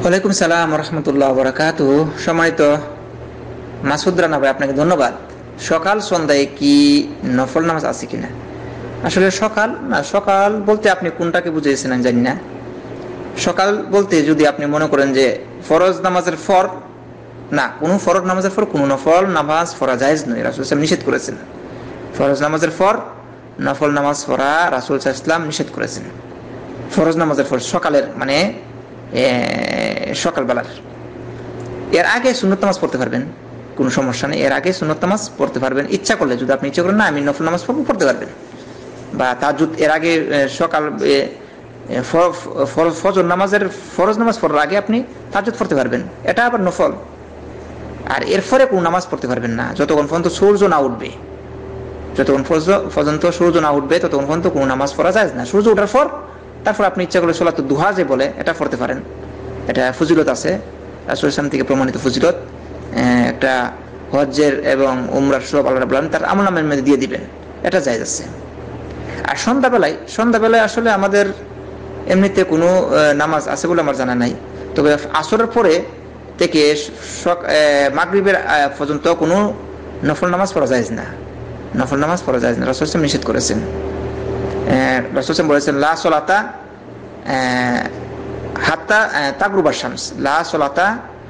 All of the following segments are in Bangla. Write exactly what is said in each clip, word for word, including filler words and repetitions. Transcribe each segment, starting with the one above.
ওয়ালাইকুম সালাম রহমতুল্লাহ বরাকাতু। সম্মানিত মাসুদ রানা ভাই, আপনাকে ধন্যবাদ। সকাল সন্ধ্যায় কি নফল নামাজ আছে কিনা? আসলে সকাল না, সকাল বলতে আপনি কোনটাকে বুঝিয়েছেন আমি জানি না। সকাল বলতে যদি আপনি মনে করেন যে ফরজ নামাজের ফর না, কোনো ফরজ নামাজের ফর কোনো নফল নামাজ পড়া জায়েজ নয়, রাসূল সাল্লাল্লাহু আলাইহি ওয়াসাল্লাম নিষেধ করেছেন। ফরজ নামাজের ফর নফল নামাজ পড়া রাসূল সাল্লাল্লাহু আলাইহি ওয়াসাল্লাম নিষেধ করেছেন। ফরজ নামাজের ফর সকালের মানে সকালবেলার, এর আগে সুন্নত নামাজ পড়তে পারবেন, কোনো সমস্যা নেই। এর আগে সুন্নত নামাজ পড়তে পারবেন ইচ্ছা করলে, যদি আপনি ইচ্ছা করেন না আমি নফল নামাজ পড়বো, পড়তে পারবেন। বা তাহাজ্জুদ এর আগে সকাল ফজর নামাজের ফরজ নামাজ পড়ার আগে আপনি তাহাজ্জুদ পড়তে পারবেন, এটা আবার নফল। আর এরপরে কোনো নামাজ পড়তে পারবেন না যতক্ষণ পর্যন্ত সূর্য না উঠবে। যতক্ষণ পর্যন্ত সূর্য না উঠবে ততক্ষণ পর্যন্ত কোনো নামাজ পড়া যায় না। সূর্য ওঠার পর তারপর আপনি ইচ্ছা করলে সলাতুদ দুহা যে বলে এটা পড়তে পারেন। এটা ফজিলত আছে, রাসূল সাল্লাল্লাহু আলাইহি ওয়াসাল্লাম থেকে প্রমাণিত ফজিলত। একটা হজ্জের এবং উমরার সব আল্লাহ রাব্বুল আলামিন তার আমলনামার মধ্যে দিয়ে দিবেন, এটা জায়েজ আছে। আর সন্ধ্যাবেলায় সন্ধ্যাবেলায় আসলে আমাদের এমনিতে কোনো নামাজ আছে বলে আমার জানা নাই। তবে আসরের পরে থেকে মাগরিবের পর্যন্ত কোনো নফল নামাজ পড়া যায় না। নফল নামাজ পড়া যায় না, রাসূল সাল্লাল্লাহু আলাইহি ওয়াসাল্লাম নিষেধ করেছেন। রাসূল সাল্লাল্লাহু আলাইহি ওয়াসাল্লাম বলেছেন লা সলাতা হাত্তা তাগরুবার শামস, লা সলাতা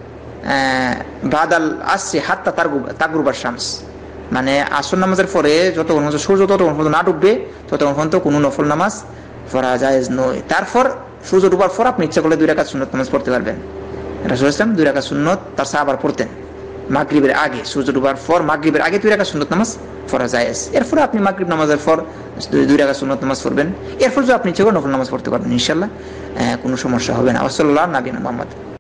বাদাল আসরি হাত্তা তাগরুবার শামস। মানে আসর নামাজের পরে যতক্ষণ সূর্য ততক্ষণ পর্যন্ত না ডুববে ততক্ষণ পর্যন্ত কোনো নফল নামাজ পড়া জায়েজ নয়। তারপর সূর্য ডুবার পর আপনি ইচ্ছা করলে দুই রাকাত সুন্নত নামাজ পড়তে পারবেন। রাসূল সাল্লাল্লাহু আলাইহি ওয়াসাল্লাম দুই রাকাত সুন্নত তার সাহাবারা পড়তেন মাগরিবের আগে। সূর্য ডুবার পর মাগরিবের আগে দুই রাকাত সুন্নত নামাজ পড়া জায়েজ। এরপরে আপনি মাগরিব নামাজের পর দুই রাকাত সুন্নত নামাজ পড়বেন। এরপর যদি আপনি ইচ্ছা করেন নফল নামাজ পড়তে পারবেন, ইনশাআল্লাহ কোনো সমস্যা হবে না। ওয়া সাল্লাল্লাহু আলা নবিয়িনা মুহাম্মদ।